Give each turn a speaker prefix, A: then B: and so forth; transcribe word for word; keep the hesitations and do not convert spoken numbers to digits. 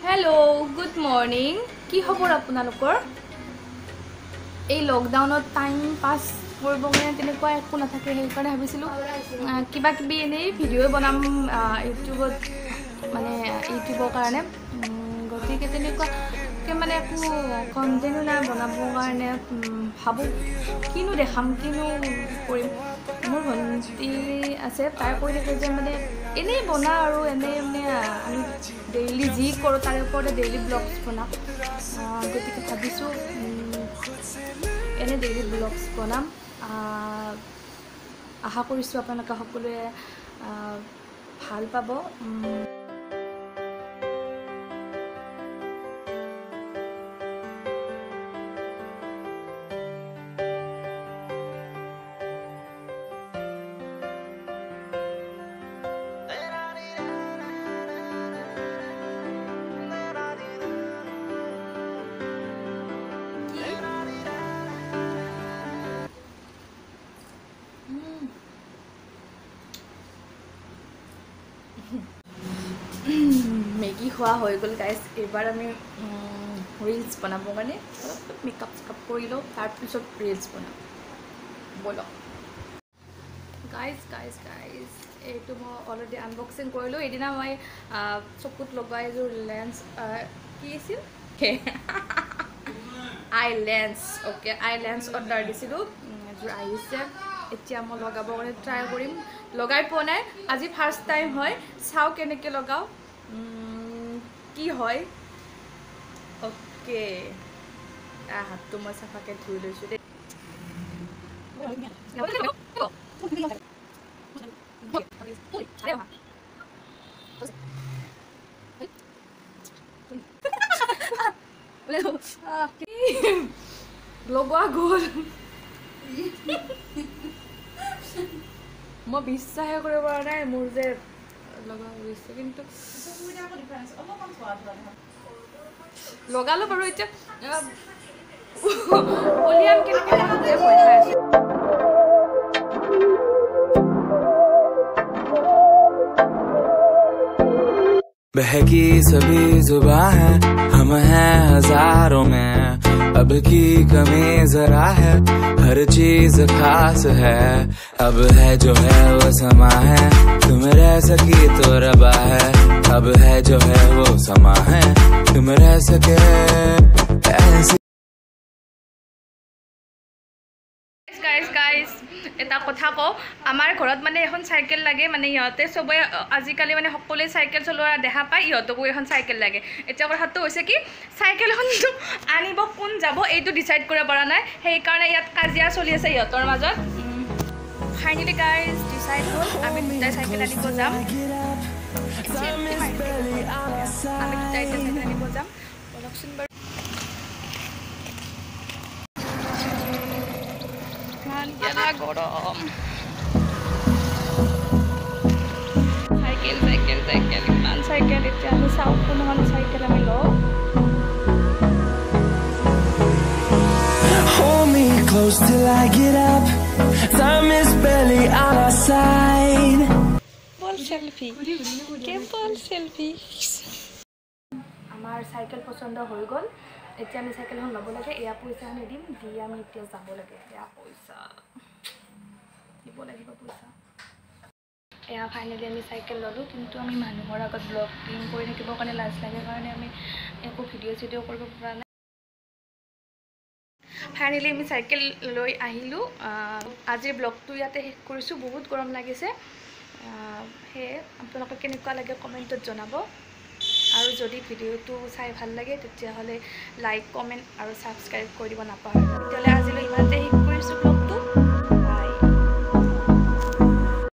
A: hello good morning কি খবৰ আপোনালোকৰ এই লকডাউনত টাইম পাস কৰিব মানে তেনেকুৱা একো নাথাকে সেই কাৰণে ভাবিছিলো কিবা কিবি এনে ভিডিও বনাম ইউটিউবত মানে ইউটিউবৰ কাৰণে গতিকে তেনেকুৱা কে মানে একো কন্টেন্ট না বনাবৰ কাৰণে ভাবো কিনো দেখাম কিনো কৰিম মোৰ ভন্টি আছে তাই কৈ থাকে যে মানে এনে বনা আৰু এনে মানে আমি ডেইলি যি কৰোঁ তাৰ ওপৰতে ডেইলি ব্লগছ বনাম গতিকে ভাবিছোঁ এনে ডেইলি ব্লগছ বনাম আশা কৰিছোঁ আপোনালোকে সকলোৱে ভাল পাব মেগী খোৱা হৈ গ'ল গাইজ এইবাৰ আমি ৰিলছ বনাব কাৰণে অলপ মেকআপ চেকআপ কৰি লওঁ তাৰপিছত ৰিলছ বনাম ব'লক গাইজ গাইজ গাইজ এইটো মই অলৰেডি আনবক্সিং কৰিলোঁ এদিনা মই চকুত লগোৱা এযোৰ লেন্স কি আছিল eye lens okay eye lens order দিছিলোঁ এযোৰ আহিছে এতিয়া মই লগাব কাৰণে ট্ৰাই কৰিম লগাই পোৱা নাই আজি ফাৰ্ষ্ট টাইম হয় চাওঁ কেনেকৈ লগাওঁ কি হয় ওকে হাতটো মই চাফাকৈ ধুই লৈছোঁ দেই লগোৱা গ'ল মই বিশ্বাসে কৰিব পৰা নাই মোৰ যে লগা হৈছে কিন্তু লগালো বাৰু এতিয়া উলিয়াম কেনেকৈ ভয় খাই আছোঁ
B: बहकी सभी जुबां है हम हैं हजारों में अब की कमी जरा है हर चीज खास है अब है जो है वो समा है तुम रह सकी तो रबा है अब है जो है वो समा है तुम रह सके ऐसे
A: গাইজ গাইজ এটা কথা কওঁ আমাৰ ঘৰত মানে এখন চাইকেল লাগে মানে ইহঁতে চবে আজিকালি মানে সকলোৱে চাইকেল চলোৱা দেখা পায় ইহঁতকো এখন চাইকেল লাগে এতিয়া কথাটো হৈছে কি চাইকেল এখনটো আনিব কোন যাব এইটো ডিচাইড কৰিব পৰা নাই সেইকাৰণে ইয়াত কাজিয়া চলি আছে ইহঁতৰ মাজত ফাইনেলি গাইজ ডিচাইড হ'ল আমি দুটাই চাইকেল আনিব যাম আমি দুটাই চাইকেল আনিব যাম বলকচোন বাৰু গেলা গৰম চাইকেল চাইকেল চাইকেল ইমান চাইকেল এতিয়া আমি চাওঁ কোনোখন চাইকেল আমি লওঁ
B: Hold me close till I get up time is barely on our side
A: বল সেলফি কে বল সেলফি আমাৰ চাইকেল পছন্দ হৈ গ'ল এতিয়া আমি চাইকেলখন ল'ব লাগে এয়া পইচা আমি দিম দি আমি এতিয়া যাব লাগে এয়া পইচা দিব লাগিব পইচা এয়া ফাইনেলি আমি চাইকেল ল'লোঁ কিন্তু আমি মানুহৰ আগত ব্লগিং কৰি থাকিবৰ কাৰণে লাজ লাগে কাৰণে আমি একো ভিডিঅ' চিডিঅ' কৰিব পৰা নাই ফাইনেলি আমি চাইকেল লৈ আহিলোঁ আজিৰ ব্লগটো ইয়াতে শেষ কৰিছোঁ বহুত গৰম লাগিছে সেয়ে আপোনালোকে কেনেকুৱা লাগে কমেণ্টত জনাব আৰু যদি ভিডিঅ'টো চাই ভাল লাগে তেতিয়াহ'লে লাইক কমেণ্ট আৰু ছাবস্ক্ৰাইব কৰি দিব নাপাহৰিব তেতিয়াহ'লে আজিলৈ ইমানতে শেষ কৰিছোঁ ব্লগটো বাই